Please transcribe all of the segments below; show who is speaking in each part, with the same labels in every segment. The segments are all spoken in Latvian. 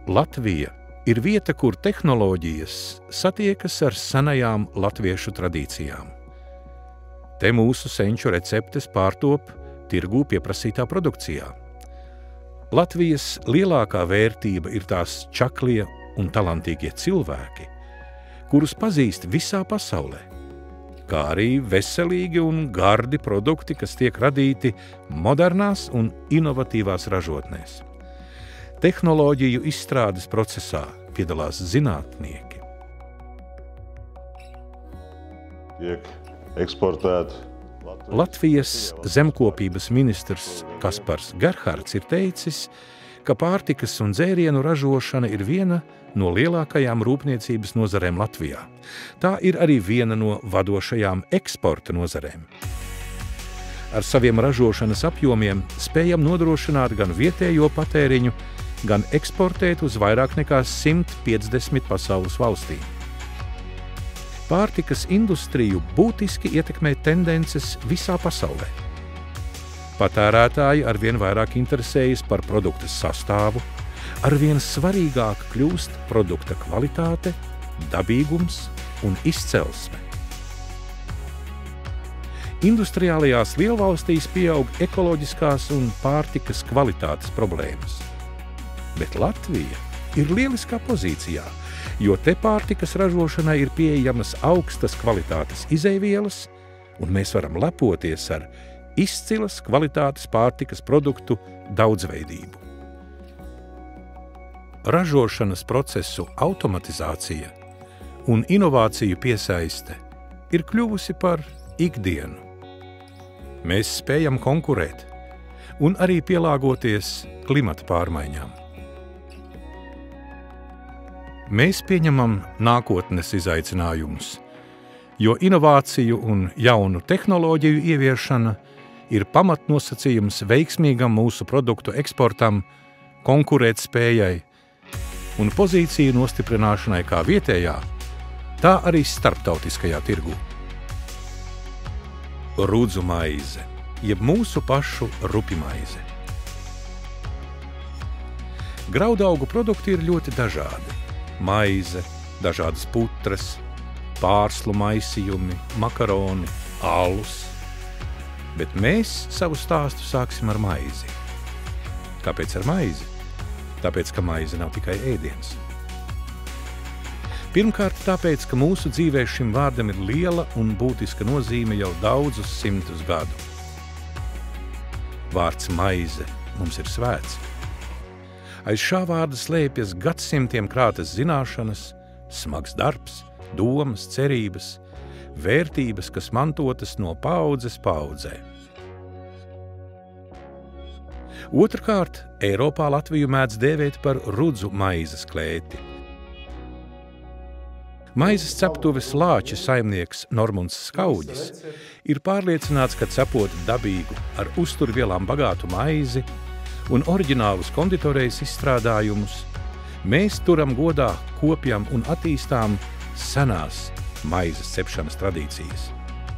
Speaker 1: Latvija ir vieta, kur tehnoloģijas satiekas ar senajām latviešu tradīcijām. Te mūsu senču receptes pārtop tirgū pieprasītā produkcijā. Latvijas lielākā vērtība ir tās čaklie un talantīgie cilvēki, kurus pazīst visā pasaulē, kā arī veselīgi un gardi produkti, kas tiek radīti modernās un inovatīvās ražotnēs. Tehnoloģiju izstrādes procesā piedalās zinātnieki.
Speaker 2: Tiek eksportēti.
Speaker 1: Latvijas zemkopības ministrs Kaspars Gerhards ir teicis, ka pārtikas un dzērienu ražošana ir viena no lielākajām rūpniecības nozarēm Latvijā. Tā ir arī viena no vadošajām eksporta nozarēm. Ar saviem ražošanas apjomiem spējam nodrošināt gan vietējo patēriņu, gan eksportēt uz vairāk nekā 150 pasaules valstīm. Pārtikas industriju būtiski ietekmē tendences visā pasaulē. Patērētāji arvien vairāk interesējas par produkta sastāvu, arvien svarīgāk kļūst produkta kvalitāte, dabīgums un izcelsme. Industriālajās lielvalstīs pieaug ekoloģiskās un pārtikas kvalitātes problēmas. Bet Latvija ir lieliskā pozīcijā, jo te pārtikas ražošanai ir pieejamas augstas kvalitātes izeivielas, un mēs varam lepoties ar izcilas kvalitātes pārtikas produktu daudzveidību. Ražošanas procesu automatizācija un inovāciju piesaiste ir kļuvusi par ikdienu. Mēs spējam konkurēt un arī pielāgoties klimata pārmaiņām. Mēs pieņemam nākotnes izaicinājumus, jo inovāciju un jaunu tehnoloģiju ieviešana ir pamatnosacījums veiksmīgam mūsu produktu eksportam, konkurētspējai un pozīciju nostiprināšanai kā vietējā, tā arī starptautiskajā tirgū. Rudzu maize, jeb mūsu pašu rupimaize. Graudaugu produkti ir ļoti dažādi. Maize, dažādas putras, pārslu maisījumi, makaroni, alus. Bet mēs savu stāstu sāksim ar maizi. Kāpēc ar maizi? Tāpēc, ka maize nav tikai ēdiens. Pirmkārt, tāpēc, ka mūsu dzīvē šim vārdam ir liela un būtiska nozīme jau daudzus simtus gadu. Vārds maize mums ir svēts. Aiz šā vārda slēpjas gadsimtiem krātas zināšanas, smags darbs, domas, cerības, vērtības, kas mantotas no paaudzes paaudzē. Otrkārt, Eiropā Latviju mēdz dēvēt par rudzu maizes klēti. Maizes ceptuves Lāča saimnieks Normunds Skaudis ir pārliecināts, ka cepot dabīgu ar uzturvielām bagātu maizi un oriģinālus konditorejas izstrādājumus, mēs turam godā, kopjam un attīstām senās maizes cepšanas tradīcijas.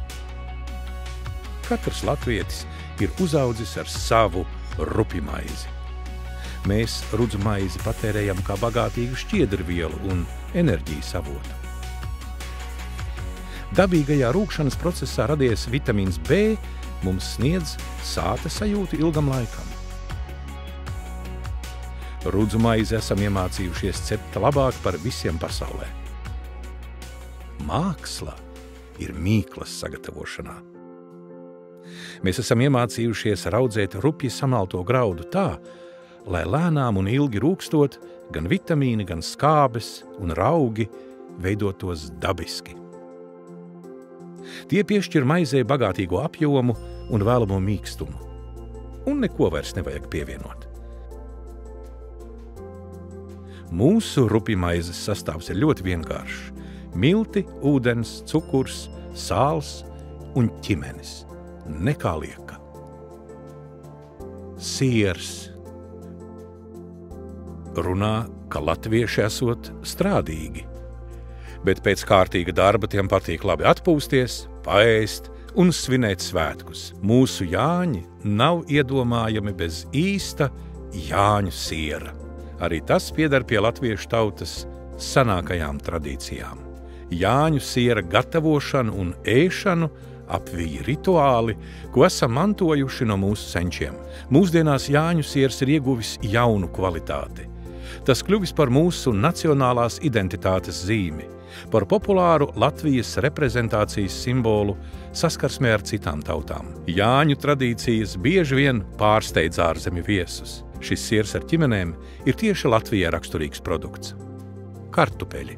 Speaker 1: Katrs latvietis ir uzaudzis ar savu rupimaizi. Mēs rudzu maizi patērējam kā bagātīgu šķiedrvielu un enerģijas avotu. Dabīgajā rūkšanas procesā radies vitamīns B mums sniedz sāta sajūtu ilgam laikam. Rudzu maizi esam iemācījušies cept labāk par visiem pasaulē. Māksla ir mīklas sagatavošanā. Mēs esam iemācījušies raudzēt rupji samalto graudu tā, lai lēnām un ilgi rūkstot gan vitamīni, gan skābes un raugi veidotos dabiski. Tie piešķir maizei bagātīgo apjomu un vēlamo mīkstumu, un neko vairs nevajag pievienot. Mūsu rupimaizes sastāvs ir ļoti vienkāršs – milti, ūdens, cukurs, sāls un ķimenis, nekā lieka. Siers. Runā, ka latvieši esot strādīgi, bet pēc kārtīga darba tiem patīk labi atpūsties, paēst un svinēt svētkus. Mūsu Jāņi nav iedomājami bez īsta Jāņu siera. Arī tas pieder pie latviešu tautas senākajām tradīcijām. Jāņu siera gatavošanu un ēšanu apvija rituāli, ko esam mantojuši no mūsu senčiem. Mūsdienās Jāņu siers ir ieguvis jaunu kvalitāti. Tas kļuvis par mūsu nacionālās identitātes zīmi, par populāru Latvijas reprezentācijas simbolu saskarsmē ar citām tautām. Jāņu tradīcijas bieži vien pārsteidz ārzemju viesus. Šis siers ar ķimenēm ir tieši Latvijai raksturīgs produkts. Kartupeļi.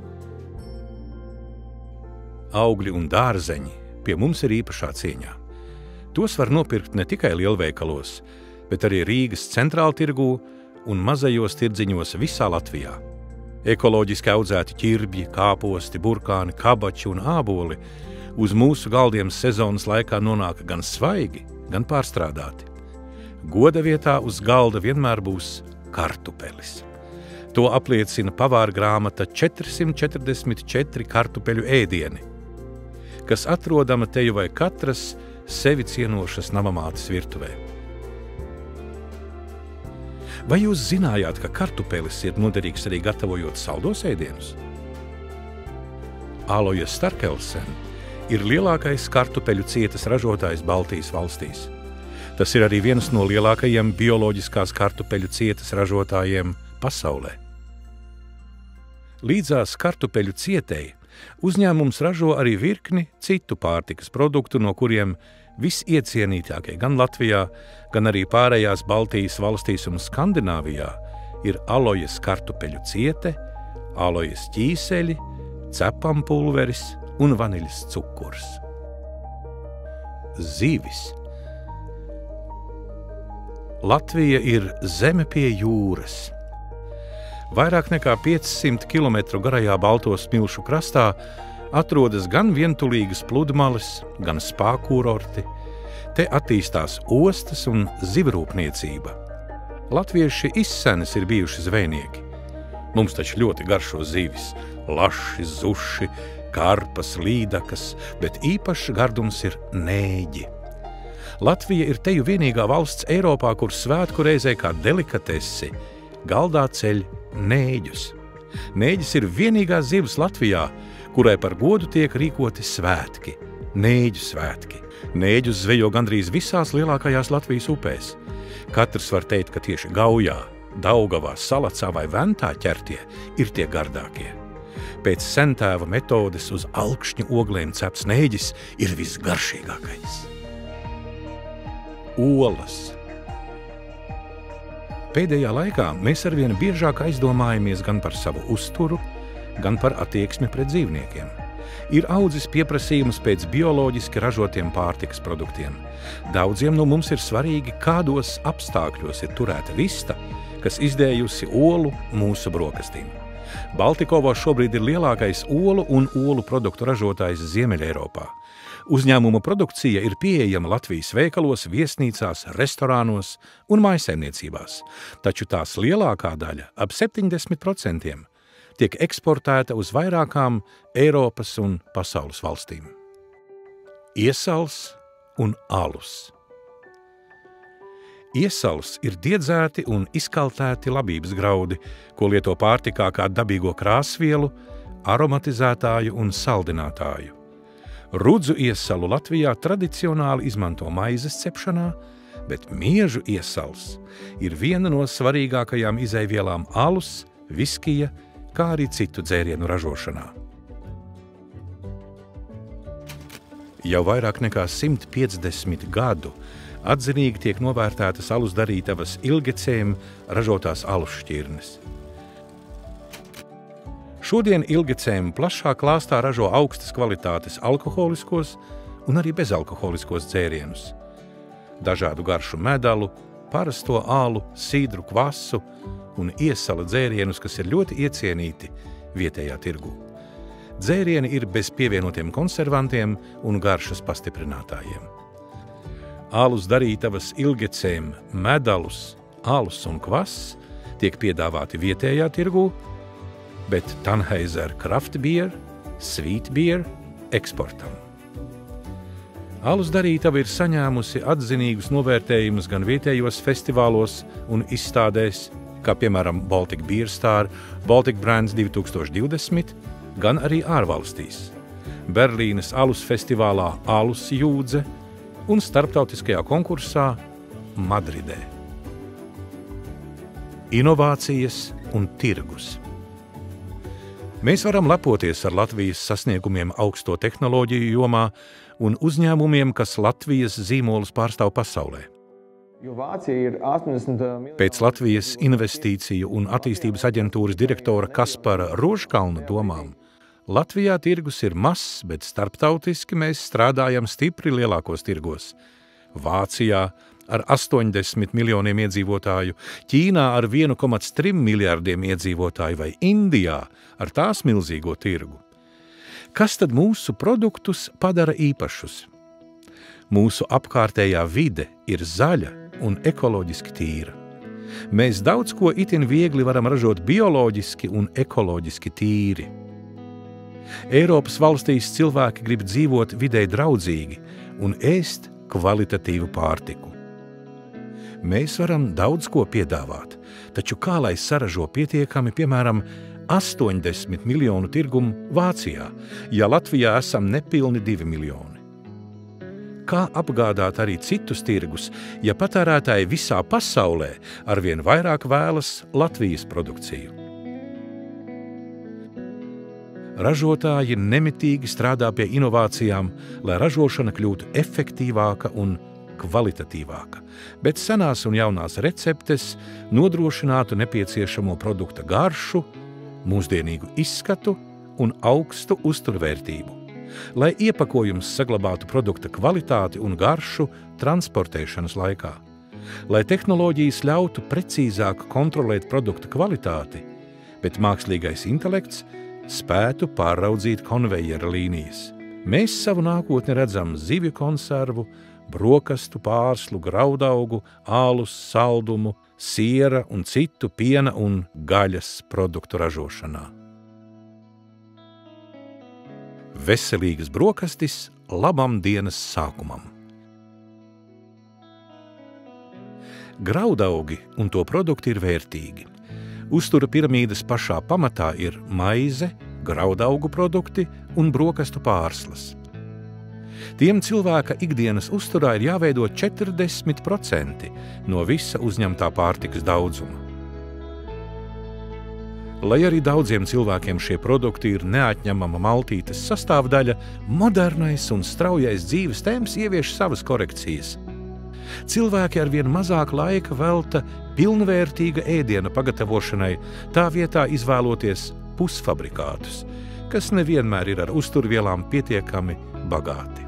Speaker 1: Augļi un dārzeņi pie mums ir īpašā cieņā. Tos var nopirkt ne tikai lielveikalos, bet arī Rīgas centrāltirgū un mazajos tirdziņos visā Latvijā. Ekoloģiski audzēti ķirbji, kāposti, burkāni, kabači un āboli uz mūsu galdiem sezonas laikā nonāk gan svaigi, gan pārstrādāti. Goda vietā uz galda vienmēr būs kartupelis. To apliecina pavāra grāmata 444 kartupeļu ēdieni, kas atrodama teju vai katras sevi cienošas namamātes virtuvē. Vai jūs zinājāt, ka kartupelis ir noderīgs arī gatavojot saldos ēdienus? Aloja Starkelsen ir lielākais kartupeļu cietas ražotājs Baltijas valstīs. Tas ir arī viens no lielākajiem bioloģiskās kartupeļu cietas ražotājiem pasaulē. Līdzās kartupeļu cietei uzņēmums ražo arī virkni citu pārtikas produktu, no kuriem visiecienītākie gan Latvijā, gan arī pārējās Baltijas valstīs un Skandināvijā ir alojas kartupeļu ciete, alojas ķīseļi, cepampulveris un vaniļas cukurs. Zivis. Latvija ir zeme pie jūras. Vairāk nekā 500 km garajā Balto smilšu krastā atrodas gan vientulīgas pludmales, gan spā kurorti. Te attīstās ostas un zivrūpniecība. Latvieši izsenes ir bijuši zvejnieki. Mums taču ļoti garšo zivis – laši, zuši, karpas, līdakas, bet īpašs gardums ir nēģi. Latvija ir teju vienīgā valsts Eiropā, kur svētku reizē kā delikatesi galdā ceļ nēģus. Nēģis ir vienīgā zivs Latvijā, kurai par godu tiek rīkoti svētki, nēģu svētki. Nēģus zvejo gandrīz visās lielākajās Latvijas upēs. Katrs var teikt, ka tieši Gaujā, Daugavā, Salacā vai Ventā ķertie ir tie gardākie. Pēc sentēva metodes uz alkšņu oglēm cepts nēģis ir visgaršīgākais. Olas. Pēdējā laikā mēs arvien biežāk aizdomājamies gan par savu uzturu, gan par attieksmi pret dzīvniekiem. Ir audzis pieprasījums pēc bioloģiski ražotiem pārtikas produktiem. Daudziem no mums ir svarīgi, kādos apstākļos ir turēta vista, kas izdējusi olu mūsu brokastīm. Baltikovā šobrīd ir lielākais olu un olu produktu ražotājs Ziemeļeiropā. Uzņēmuma produkcija ir pieejama Latvijas veikalos, viesnīcās, restorānos un mājsaimniecībās, taču tās lielākā daļa, ap 70%, tiek eksportēta uz vairākām Eiropas un pasaules valstīm. Iesals un alus. Iesals ir diedzēti un izkaltēti labības graudi, ko lieto pārtikā kā dabīgo krāsvielu, aromatizētāju un saldinātāju. Rudzu iesalu Latvijā tradicionāli izmanto maizes cepšanā, bet miežu iesals ir viena no svarīgākajām izejvielām alus, viskija, kā arī citu dzērienu ražošanā. Jau vairāk nekā 150 gadu atzinīgi tiek novērtētas alus darītavas Ilgecēm ražotās alus šķirnes. Šodien Ilgecēm plašā klāstā ražo augstas kvalitātes alkoholiskos un arī bezalkoholiskos dzērienus. Dažādu garšu medalu, parasto alu, sidru, kvasu un iesala dzērienus, kas ir ļoti iecienīti vietējā tirgū. Dzērieni ir bez pievienotiem konservantiem un garšas pastiprinātājiem. Alus darītavas Ilgecēm medalus, alus un kvass tiek piedāvāti vietējā tirgū, bet Tannheiser Craft Beer, Sweet Beer eksportam. Alus darītava ir saņēmusi atzinīgus novērtējumus gan vietējos festivālos un izstādēs, kā piemēram Baltic Beer Star, Baltic Brands 2020, gan arī ārvalstīs. Berlīnes alus festivālā Alus Jūdze un starptautiskajā konkursā Madridē. Inovācijas un tirgus. Mēs varam lepoties ar Latvijas sasniegumiem augsto tehnoloģiju jomā un uzņēmumiem, kas Latvijas zīmolus pārstāv pasaulē. Pēc Latvijas investīciju un attīstības aģentūras direktora Kaspara Rožkalna domām, Latvijā tirgus ir mazs, bet starptautiski mēs strādājam stipri lielākos tirgos. Vācijā ar 80 miljoniem iedzīvotāju, Ķīnā ar 1,3 miljardiem iedzīvotāju vai Indijā ar tās milzīgo tirgu. Kas tad mūsu produktus padara īpašus? Mūsu apkārtējā vide ir zaļa un ekoloģiski tīra. Mēs daudz ko itin viegli varam ražot bioloģiski un ekoloģiski tīri. Eiropas valstīs cilvēki grib dzīvot videi draudzīgi un ēst kvalitatīvu pārtiku. Mēs varam daudz ko piedāvāt, taču kā lai saražo pietiekami, piemēram, 80 miljonu tirgumu Vācijā, ja Latvijā esam nepilni 2 miljoni? Kā apgādāt arī citus tirgus, ja patērētāji visā pasaulē arvien vairāk vēlas Latvijas produkciju? Ražotāji nemitīgi strādā pie inovācijām, lai ražošana kļūtu efektīvāka un kvalitatīvāka, bet senās un jaunās receptes nodrošinātu nepieciešamo produkta garšu, mūsdienīgu izskatu un augstu uzturvērtību, lai iepakojums saglabātu produkta kvalitāti un garšu transportēšanas laikā, lai tehnoloģijas ļautu precīzāk kontrolēt produkta kvalitāti, bet mākslīgais intelekts spētu pāraudzīt konvejera līnijas. Mēs savu nākotni redzam zivju konservu, brokastu, pārslu, graudaugu, ālus, saldumu, siera un citu piena un gaļas produktu ražošanā. Veselīgas brokastis labam dienas sākumam. Graudaugi un to produkti ir vērtīgi. Uztura piramīdas pašā pamatā ir maize, graudaugu produkti un brokastu pārslas. Tiem cilvēka ikdienas uzturā ir jāveido 40% no visa uzņemtā pārtikas daudzuma. Lai arī daudziem cilvēkiem šie produkti ir neatņemama maltītes sastāvdaļa, modernais un straujais dzīves temps ievieš savas korekcijas. Cilvēki arvien mazāk laika velta pilnvērtīga ēdiena pagatavošanai, tā vietā izvēloties pusfabrikātus, kas nevienmēr ir ar uzturvielām pietiekami bagāti.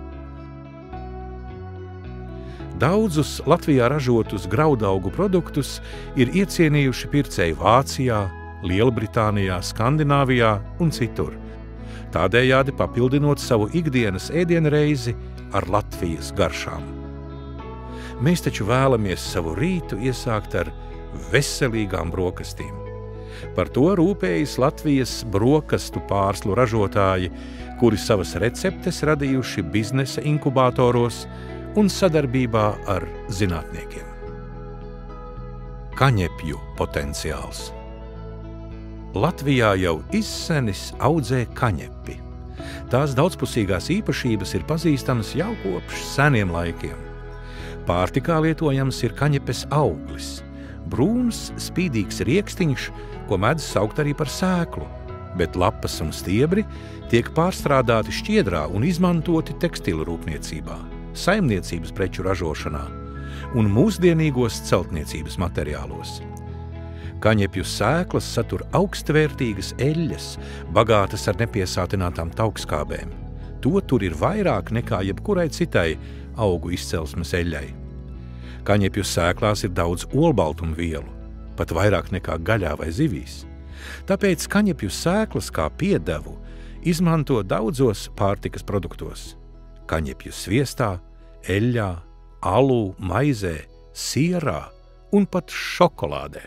Speaker 1: Daudzus Latvijā ražotus graudaugu produktus ir iecienījuši pircēji Vācijā, Lielbritānijā, Skandināvijā un citur, tādējādi papildinot savu ikdienas ēdienreizi ar Latvijas garšām. Mēs taču vēlamies savu rītu iesākt ar veselīgām brokastīm. Par to rūpējas Latvijas brokastu pārslu ražotāji, kuri savas receptes radījuši biznesa inkubatoros un sadarbībā ar zinātniekiem. Kaņepju potenciāls. Latvijā jau izsenis audzē kaņepi. Tās daudzpusīgās īpašības ir pazīstamas jau kopš seniem laikiem. Pārtikā lietojams ir kaņepes auglis, brūns, spīdīgs riekstiņš, ko mēdz saukt arī par sēklu, bet lapas un stiebri tiek pārstrādāti šķiedrā un izmantoti tekstilu rūpniecībā, saimniecības preču ražošanā un mūsdienīgos celtniecības materiālos. Kaņepju sēklas satur augstvērtīgas eļļas, bagātas ar nepiesātinātām taukskābēm. To tur ir vairāk nekā jebkurai citai augu izcelsmes eļļai. Kaņepju sēklās ir daudz olbaltumvielu, pat vairāk nekā gaļā vai zivīs. Tāpēc kaņepju sēklas kā piedevu izmanto daudzos pārtikas produktos – kaņepju sviestā, eļļā, alū, maizē, sierā un pat šokolādē.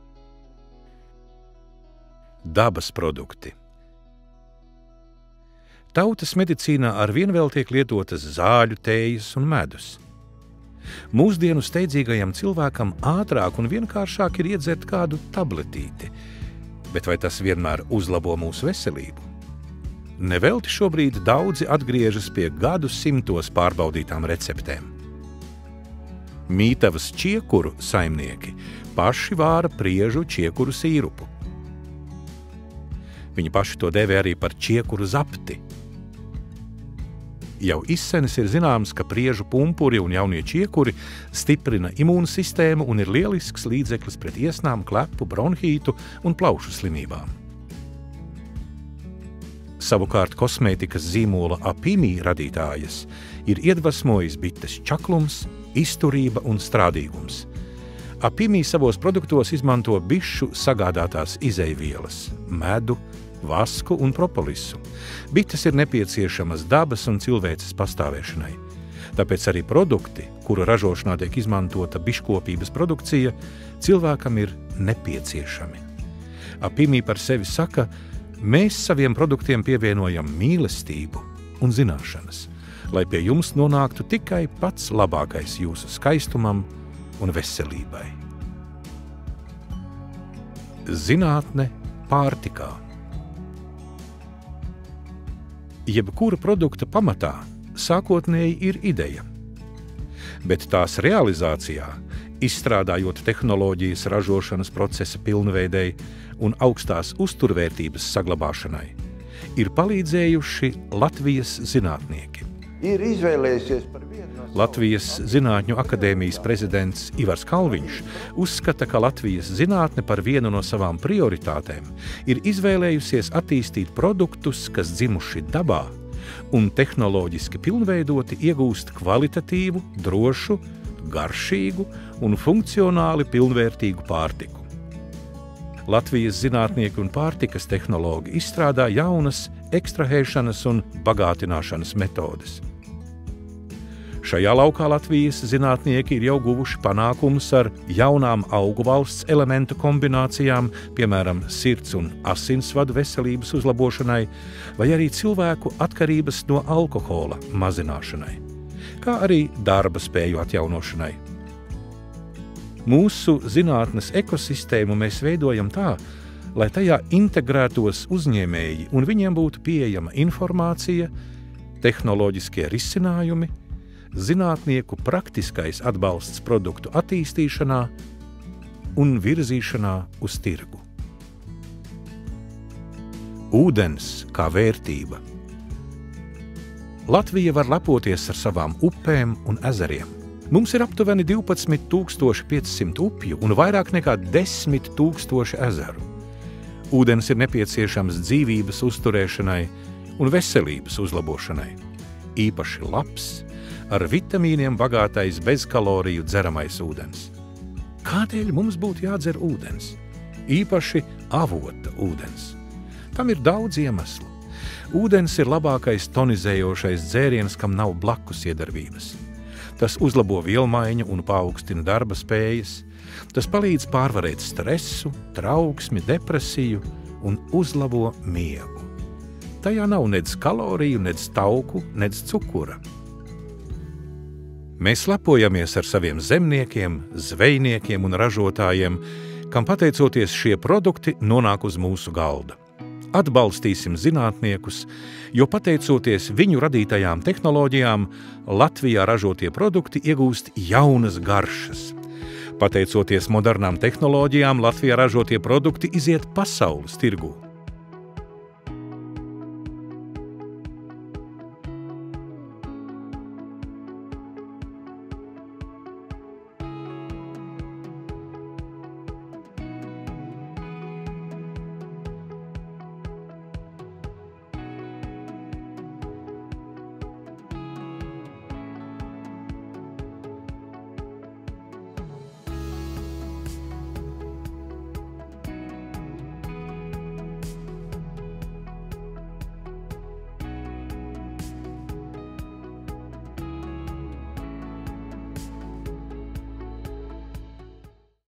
Speaker 1: Dabas produkti. Tautas medicīnā arvien vēl tiek lietotas zāļu, tējas un medus. Mūsdienu steidzīgajam cilvēkam ātrāk un vienkāršāk ir iedzert kādu tabletīti, bet vai tas vienmēr uzlabo mūsu veselību? Nevelti šobrīd daudzi atgriežas pie gadu simtos pārbaudītām receptēm. Mītavas čiekuru saimnieki paši vāra priežu čiekuru sīrupu. Viņi paši to dēvē arī par čiekuru zapti. Jau izsenis ir zināms, ka priežu pumpuri un jaunie čiekuri stiprina imūnsistēmu un ir lielisks līdzeklis pret iesnām, klepu, bronhītu un plaušu slimībām. Savukārt kosmētikas zīmola Apimī radītājas ir iedvesmojis bites čaklums, izturība un strādīgums. Apimī savos produktos izmanto bišu sagādātās izeivielas – medu, vasku un propolisu. Bites ir nepieciešamas dabas un cilvēces pastāvēšanai. Tāpēc arī produkti, kuru ražošanā tiek izmantota biškopības produkcija, cilvēkam ir nepieciešami. Apimī par sevi saka, mēs saviem produktiem pievienojam mīlestību un zināšanas, lai pie jums nonāktu tikai pats labākais jūsu skaistumam un veselībai. Zinātne pārtikā. Jebkura produkta pamatā sākotnēji ir ideja, bet tās realizācijā, izstrādājot tehnoloģijas ražošanas procesa pilnveidei un augstās uzturvērtības saglabāšanai, ir palīdzējuši Latvijas zinātnieki.
Speaker 3: Ir izvēlējusies par vienu no
Speaker 1: Latvijas Zinātņu akadēmijas prezidents Ivars Kalviņš uzskata, ka Latvijas zinātne par vienu no savām prioritātēm ir izvēlējusies attīstīt produktus, kas dzimuši dabā un tehnoloģiski pilnveidoti iegūst kvalitatīvu, drošu, garšīgu un funkcionāli pilnvērtīgu pārtiku. Latvijas zinātnieki un pārtikas tehnologi izstrādā jaunas ekstrahēšanas un bagātināšanas metodes. Šajā laukā Latvijas zinātnieki ir jau guvuši panākumus ar jaunām augu valsts elementu kombinācijām, piemēram, sirds un asinsvadu veselības uzlabošanai, vai arī cilvēku atkarības no alkohola mazināšanai, kā arī darba spēju atjaunošanai. Mūsu zinātnes ekosistēmu mēs veidojam tā, lai tajā integrētos uzņēmēji un viņiem būtu pieejama informācija, tehnoloģiskie risinājumi, zinātnieku praktiskais atbalsts produktu attīstīšanā un virzīšanā uz tirgu. Ūdens kā vērtība. Latvija var lepoties ar savām upēm un ezeriem. Mums ir aptuveni 12,500 upju un vairāk nekā 10,000 ezeru. Ūdens ir nepieciešams dzīvības uzturēšanai un veselības uzlabošanai. Īpaši labs, ar vitamīniem bagātais bezkaloriju dzeramais ūdens. Kādēļ mums būtu jādzer ūdens? Īpaši avota ūdens. Tam ir daudz iemeslu. Ūdens ir labākais tonizējošais dzēriens, kam nav blakus iedarbības. Tas uzlabo vielmaiņu un paaugstina darba spējas. Tas palīdz pārvarēt stresu, trauksmi, depresiju un uzlabo miegu. Tajā nav nedz kaloriju, nedz tauku, nedz cukura. Mēs lepojamies ar saviem zemniekiem, zvejniekiem un ražotājiem, kam pateicoties šie produkti nonāk uz mūsu galda. Atbalstīsim zinātniekus, jo pateicoties viņu radītajām tehnoloģijām, Latvijā ražotie produkti iegūst jaunas garšas. Pateicoties modernām tehnoloģijām, Latvijā ražotie produkti iziet pasaules tirgū.